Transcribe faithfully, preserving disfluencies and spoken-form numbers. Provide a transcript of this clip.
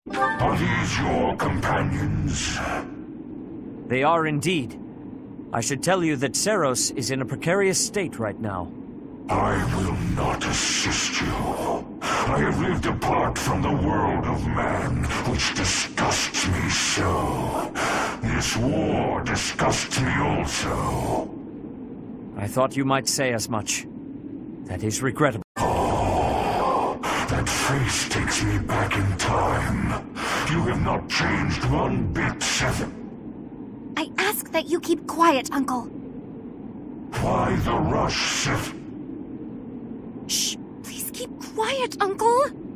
Are these your companions? They are indeed. I should tell you that Seros is in a precarious state right now. I will not assist you. I have lived apart from the world of man, which disgusts me so. This war disgusts me also. I thought you might say as much. That is regrettable. Oh, that face takes me back in time. You have not changed one bit, Seteth. I ask that you keep quiet, Uncle. Why the rush, Seteth? Shh! Please keep quiet, Uncle!